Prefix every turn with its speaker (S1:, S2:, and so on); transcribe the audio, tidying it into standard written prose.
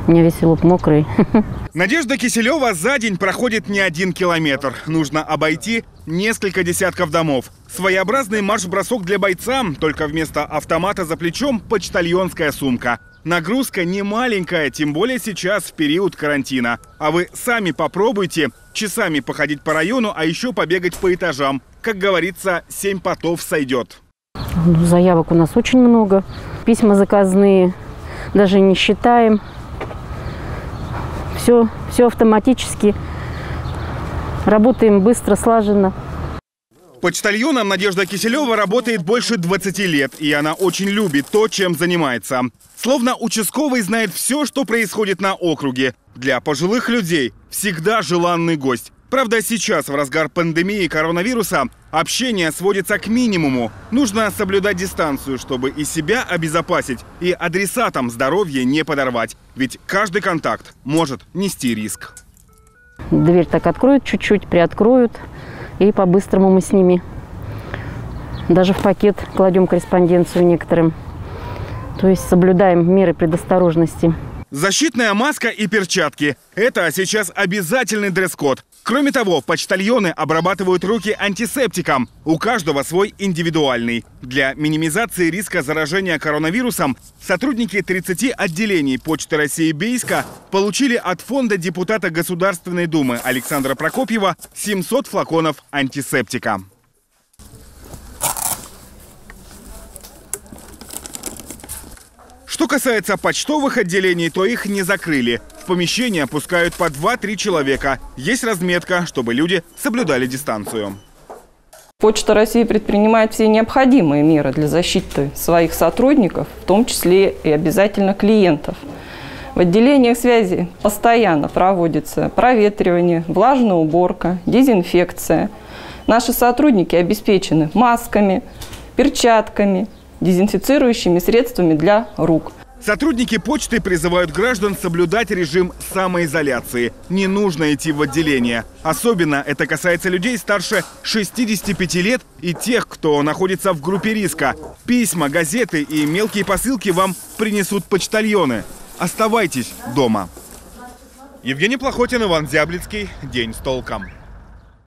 S1: У меня весь лоб мокрый.
S2: Надежда Киселева за день проходит не 1 километр. Нужно обойти несколько десятков домов. Своеобразный марш-бросок для бойца, только вместо автомата за плечом почтальонская сумка. Нагрузка не маленькая, тем более сейчас в период карантина. А вы сами попробуйте часами походить по району, а еще побегать по этажам. Как говорится, 7 потов сойдет.
S1: Заявок у нас очень много. Письма заказные даже не считаем. Все автоматически. Работаем быстро, слаженно.
S2: Почтальоном Надежда Киселева работает больше 20 лет, и она очень любит то, чем занимается. Словно участковый знает все, что происходит на округе. Для пожилых людей всегда желанный гость. Правда, сейчас, в разгар пандемии коронавируса, общение сводится к минимуму. Нужно соблюдать дистанцию, чтобы и себя обезопасить, и адресатам здоровье не подорвать. Ведь каждый контакт может нести риск.
S1: Дверь так откроют, чуть-чуть приоткроют, и по-быстрому мы с ними даже в пакет кладем корреспонденцию некоторым. То есть соблюдаем меры предосторожности.
S2: Защитная маска и перчатки – это сейчас обязательный дресс-код. Кроме того, почтальоны обрабатывают руки антисептиком. У каждого свой индивидуальный. Для минимизации риска заражения коронавирусом сотрудники 30 отделений Почты России Бийска получили от фонда депутата Государственной Думы Александра Прокопьева 700 флаконов антисептика. Что касается почтовых отделений, то их не закрыли. В помещение пускают по 2-3 человека. Есть разметка, чтобы люди соблюдали дистанцию.
S3: Почта России предпринимает все необходимые меры для защиты своих сотрудников, в том числе и обязательно клиентов. В отделениях связи постоянно проводится проветривание, влажная уборка, дезинфекция. Наши сотрудники обеспечены масками, перчатками, дезинфицирующими средствами для рук.
S2: Сотрудники почты призывают граждан соблюдать режим самоизоляции. Не нужно идти в отделение. Особенно это касается людей старше 65 лет и тех, кто находится в группе риска. Письма, газеты и мелкие посылки вам принесут почтальоны. Оставайтесь дома. Евгений Плохотин, Иван Зяблицкий. День с толком.